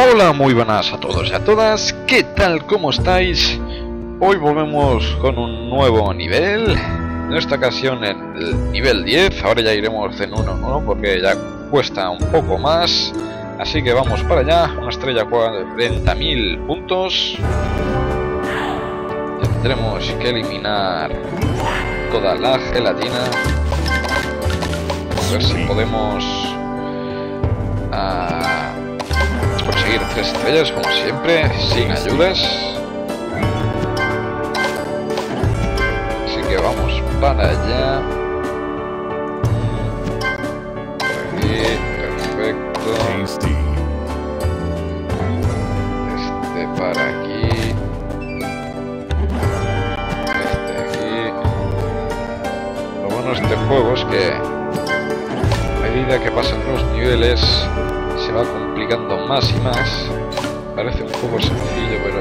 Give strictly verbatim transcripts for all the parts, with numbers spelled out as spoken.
Hola, muy buenas a todos y a todas, ¿qué tal? ¿Cómo estáis? Hoy volvemos con un nuevo nivel, en esta ocasión en el nivel diez, ahora ya iremos en uno en uno porque ya cuesta un poco más, así que vamos para allá, una estrella cuarenta mil puntos, ya tendremos que eliminar toda la gelatina, a ver si podemos uh, conseguir tres estrellas como siempre, sin ayudas. Así que vamos para allá. Aquí, perfecto. Este para aquí. Este aquí. Lo bueno de este juego es que a medida que pasan los niveles se va complicando más y más. Parece un juego sencillo, pero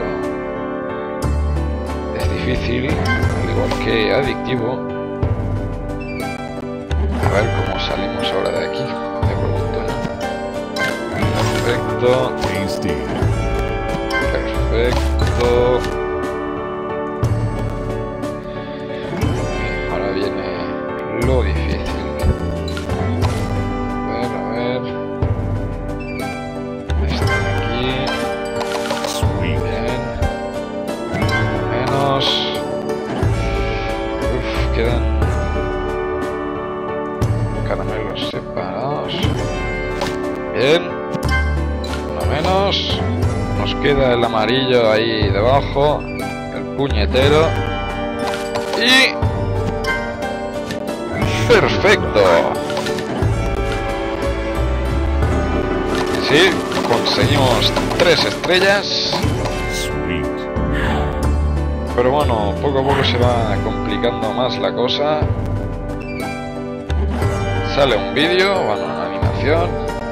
es difícil, al igual que adictivo. A ver cómo salimos ahora de aquí, me pregunto, ¿no? Perfecto. Perfecto. Ahora viene lo difícil. Quedan caramelos separados. Bien, uno menos. Nos queda el amarillo ahí debajo, el puñetero. Y perfecto. Sí, conseguimos tres estrellas. Pero bueno, poco a poco se va complicando más la cosa. Sale un vídeo, bueno, una animación.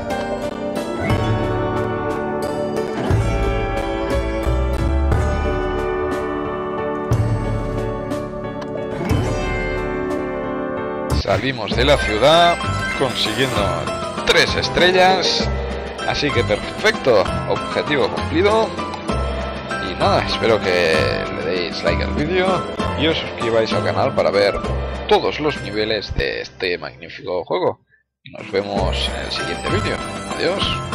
Salimos de la ciudad consiguiendo tres estrellas. Así que perfecto, objetivo cumplido. Y nada, espero que le deis like al vídeo y os suscribáis al canal para ver todos los niveles de este magnífico juego. Nos vemos en el siguiente vídeo. Adiós.